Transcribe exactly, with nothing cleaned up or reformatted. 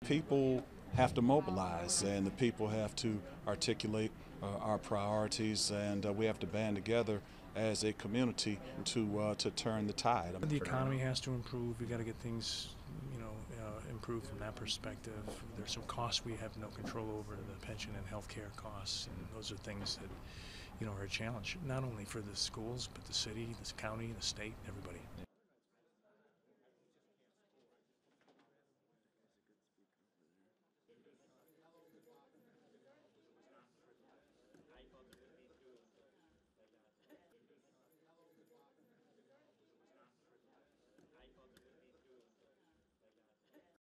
people have to mobilize, and the people have to articulate uh, our priorities, and uh, we have to band together as a community to uh, to turn the tide. The economy has to improve. We got to get things, you know, uh, improved from that perspective. There's some costs we have no control over, the pension and health care costs, and those are things that, you know, are a challenge not only for the schools but the city, the county, the state, everybody.